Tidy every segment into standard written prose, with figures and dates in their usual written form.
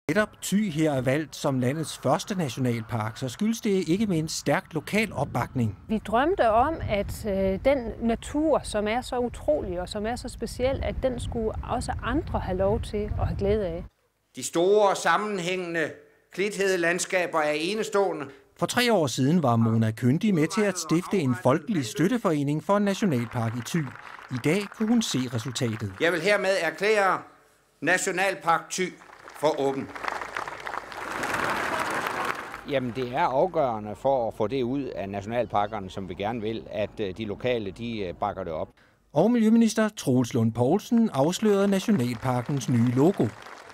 Netop Thy her er valgt som landets første nationalpark, så skyldes det ikke mindst stærk lokal opbakning. Vi drømte om, at den natur, som er så utrolig og som er så speciel, at den skulle også andre have lov til at have glæde af. De store sammenhængende klithede landskaber er enestående. For 3 år siden var Mona Kyndig med til at stifte en folkelig støtteforening for en nationalpark i Thy. I dag kunne hun se resultatet. Jeg vil hermed erklære Nationalpark Thy for åben. Jamen det er afgørende for at få det ud af nationalparkerne, som vi gerne vil, at de lokale de bakker det op. Og miljøminister Troels Lund Poulsen afslørede nationalparkens nye logo.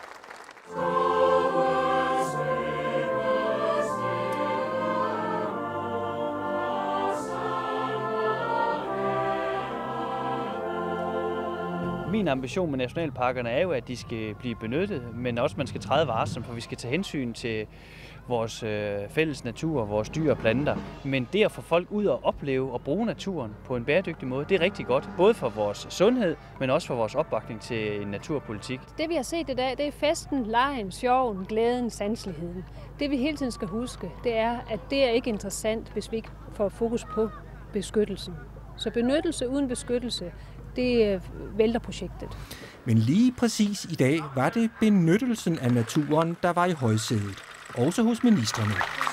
Min ambition med nationalparkerne er jo, at de skal blive benyttet, men også man skal træde varsomt, for vi skal tage hensyn til vores fælles natur, vores dyr og planter. Men det at få folk ud og opleve og bruge naturen på en bæredygtig måde, det er rigtig godt. Både for vores sundhed, men også for vores opbakning til en naturpolitik. Det vi har set i dag, det er festen, legen, sjoven, glæden, sanseligheden. Det vi hele tiden skal huske, det er, at det er ikke interessant, hvis vi ikke får fokus på beskyttelsen. Så benyttelse uden beskyttelse, det vælter projektet. Men lige præcis i dag var det benyttelsen af naturen, der var i højsædet. Også hos ministrene.